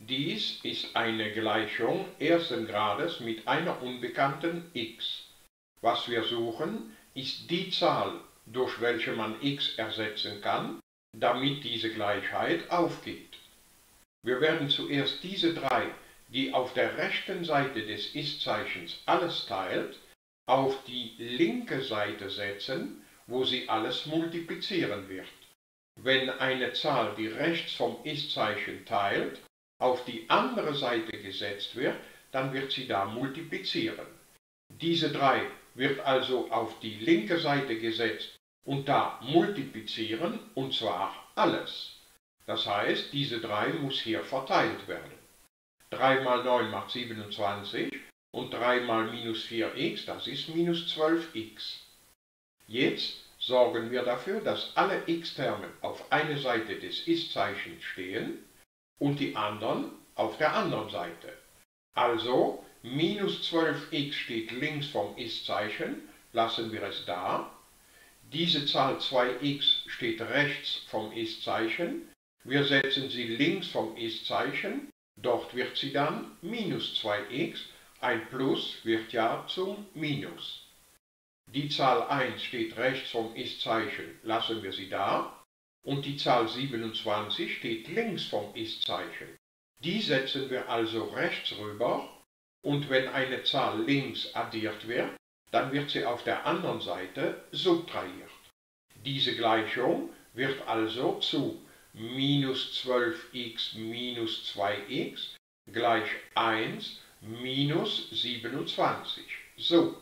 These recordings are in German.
Dies ist eine Gleichung ersten Grades mit einer unbekannten x. Was wir suchen, ist die Zahl, durch welche man x ersetzen kann, damit diese Gleichheit aufgeht. Wir werden zuerst diese drei, die auf der rechten Seite des Ist-Zeichens alles teilt, auf die linke Seite setzen, wo sie alles multiplizieren wird. Wenn eine Zahl, die rechts vom Ist-Zeichen teilt, auf die andere Seite gesetzt wird, dann wird sie da multiplizieren. Diese 3 wird also auf die linke Seite gesetzt und da multiplizieren, und zwar alles. Das heißt, diese 3 muss hier verteilt werden. 3 mal 9 macht 27 und 3 mal minus 4x, das ist minus 12x. Jetzt sorgen wir dafür, dass alle x-Terme auf einer Seite des Ist-Zeichens stehen und die anderen auf der anderen Seite. Also minus 12x steht links vom Ist-Zeichen, lassen wir es da. Diese Zahl 2x steht rechts vom Ist-Zeichen, wir setzen sie links vom Ist-Zeichen, dort wird sie dann minus 2x, ein Plus wird ja zum Minus. Die Zahl 1 steht rechts vom Ist-Zeichen, lassen wir sie da. Und die Zahl 27 steht links vom Ist-Zeichen. Die setzen wir also rechts rüber, und wenn eine Zahl links addiert wird, dann wird sie auf der anderen Seite subtrahiert. Diese Gleichung wird also zu minus 12x minus 2x gleich 1 minus 27. So.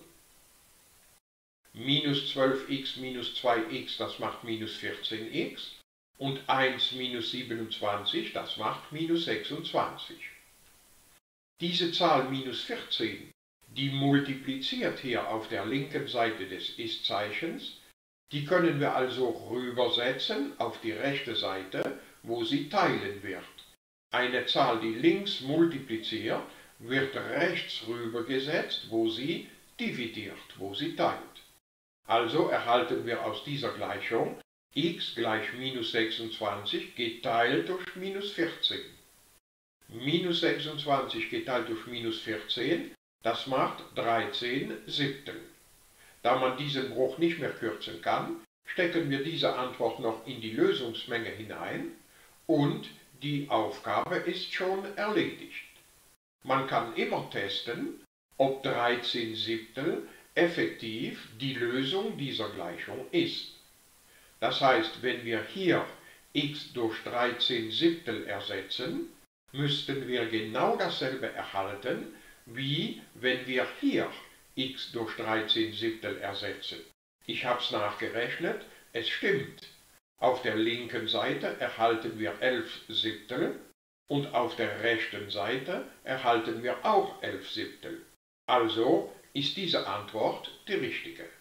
Minus 12x minus 2x, das macht minus 14x, und 1 minus 27, das macht minus 26. Diese Zahl minus 14, die multipliziert hier auf der linken Seite des Ist-Zeichens, die können wir also rübersetzen auf die rechte Seite, wo sie teilen wird. Eine Zahl, die links multipliziert, wird rechts rübergesetzt, wo sie dividiert, wo sie teilt. Also erhalten wir aus dieser Gleichung x gleich minus 26 geteilt durch minus 14. Minus 26 geteilt durch minus 14, das macht 13 Siebtel. Da man diesen Bruch nicht mehr kürzen kann, stecken wir diese Antwort noch in die Lösungsmenge hinein und die Aufgabe ist schon erledigt. Man kann immer testen, ob 13 Siebtel effektiv die Lösung dieser Gleichung ist. Das heißt, wenn wir hier x durch 13 Siebtel ersetzen, müssten wir genau dasselbe erhalten, wie wenn wir hier x durch 13 Siebtel ersetzen. Ich habe es nachgerechnet, es stimmt. Auf der linken Seite erhalten wir 11 Siebtel und auf der rechten Seite erhalten wir auch 11 Siebtel. Also ist diese Antwort die richtige.